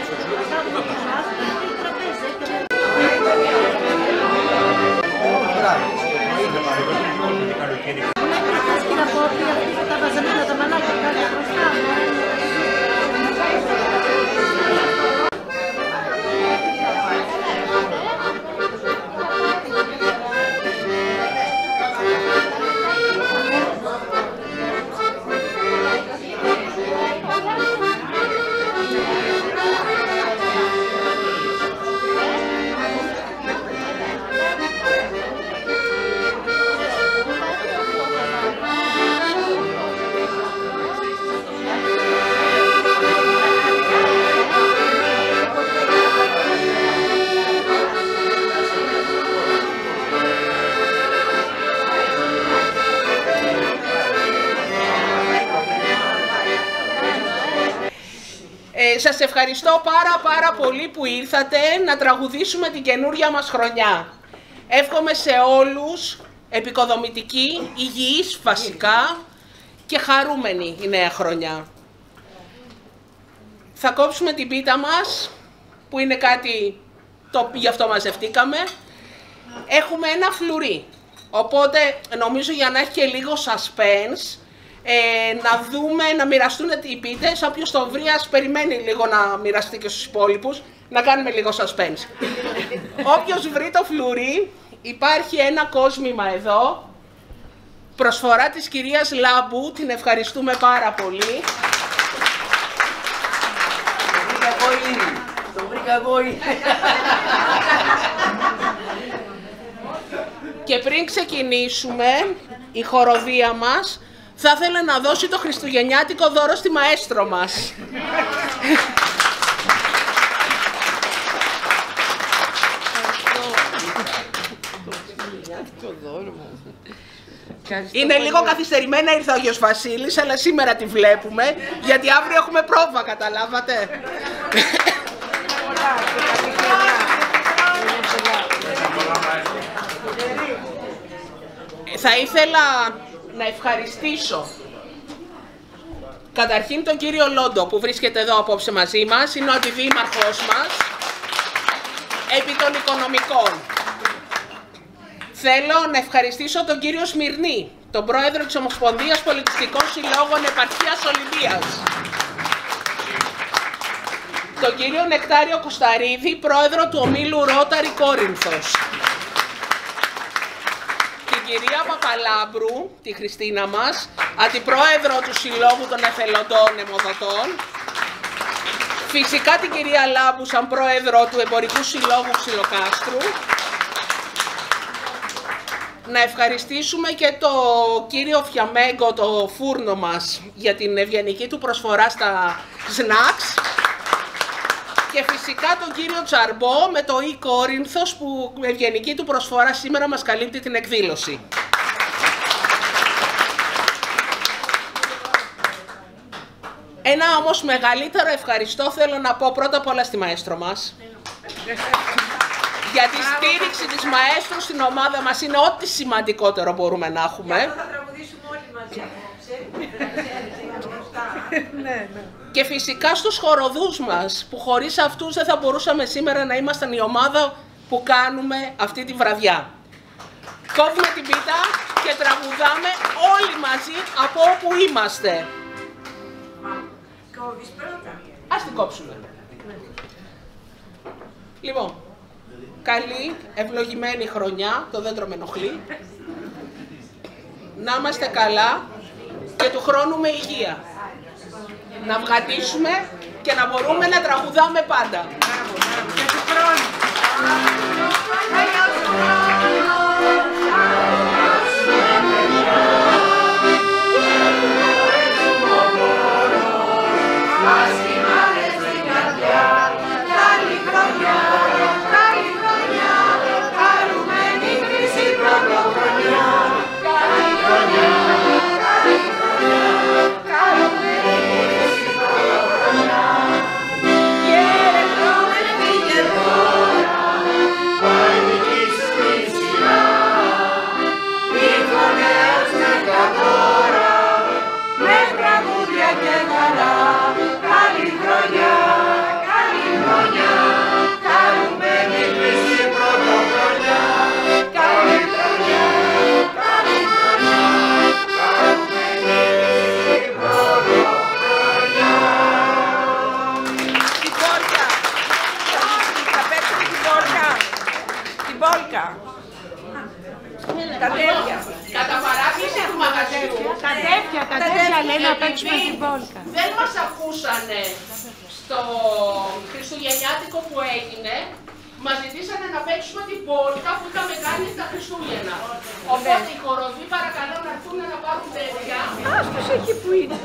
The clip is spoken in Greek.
Σας ευχαριστώ πάρα πολύ που ήρθατε να τραγουδήσουμε την καινούρια μας χρονιά. Εύχομαι σε όλους επικοδομητική, υγιής βασικά και χαρούμενη η νέα χρονιά. Θα κόψουμε την πίτα μας, που είναι κάτι το γι' αυτό μαζευτήκαμε. Έχουμε ένα φλουρί, οπότε νομίζω για να έχει και λίγο suspense, να δούμε, να μοιραστούν οι πίτες. Όποιος το βρει, ας περιμένει λίγο να μοιραστεί και στους υπόλοιπους, να κάνουμε λίγο suspense. Όποιος βρει το φλουρί, υπάρχει ένα κόσμημα εδώ, προσφορά της κυρίας Λάμπου, την ευχαριστούμε πάρα πολύ. Το βρήκα εγώ ήδη. Και πριν ξεκινήσουμε η χοροδία μας, θα ήθελα να δώσει το χριστουγεννιάτικο δώρο στη μαέστρο μας. Είναι λίγο καθυστερημένα, ήρθε ο Άγιος Βασίλης, αλλά σήμερα τη βλέπουμε, γιατί αύριο έχουμε πρόβα, καταλάβατε. Θα ήθελα να ευχαριστήσω καταρχήν τον κύριο Λόντο που βρίσκεται εδώ απόψε μαζί μας, είναι ο αντιδήμαρχος μας επί των οικονομικών. Θέλω να ευχαριστήσω τον κύριο Σμυρνή, τον πρόεδρο της Ομοσπονδίας Πολιτιστικών Συλλόγων Επαρχίας Ολυμπίας. Τον κύριο Νεκτάριο Κωσταρίδη, πρόεδρο του ομίλου Ρόταρι Κόρινθος. Την κυρία Παπαλάμπρου, τη Χριστίνα μας, αντιπρόεδρο του Συλλόγου των Εθελοντών Αιμοδοτών. Φυσικά την κυρία Λάμπου, σαν πρόεδρο του Εμπορικού Συλλόγου Ξυλοκάστρου. Να ευχαριστήσουμε και το κύριο Φιαμέγκο, το φούρνο μας, για την ευγενική του προσφορά στα σνακς. Και φυσικά τον κύριο Τσαρμπό με το Κόρινθος, που με ευγενική του προσφορά σήμερα μας καλύπτει την εκδήλωση. Ένα όμως μεγαλύτερο ευχαριστώ θέλω να πω πρώτα απ' όλα στη μαέστρο μας. Για τη στήριξη της μαέστρου στην ομάδα μας είναι ό,τι σημαντικότερο μπορούμε να έχουμε. Θα τραγουδήσουμε όλοι μαζί απόψε. Και φυσικά στους χοροδούς μας, που χωρίς αυτούς δεν θα μπορούσαμε σήμερα να ήμασταν η ομάδα που κάνουμε αυτή τη βραδιά. Κόβουμε την πίτα και τραγουδάμε όλοι μαζί από όπου είμαστε. Κόβεις πρώτα. Ας την κόψουμε. Λοιπόν, καλή, ευλογημένη χρονιά, το δέντρο με ενοχλεί. Να είμαστε καλά και του χρόνου με υγεία. Να βγατήσουμε και να μπορούμε να τραγουδάμε πάντα. Και του χρόνου. Πόλκα. Τα τέτοια. Κατά παράκληση του μαγαζιού, Τα τέτοια λέει να παίξουμε την πόλκα. δεν μας ακούσανε στο χριστουγεννιάτικο που έγινε. Μας ζητήσανε να παίξουμε την πόλκα που είχαμε κάνει τα Χριστούγεννα. Οπότε οι χοροδοί παρακαλώ να έρθουν να πάρουν τέτοια. Άστος εκεί που είναι.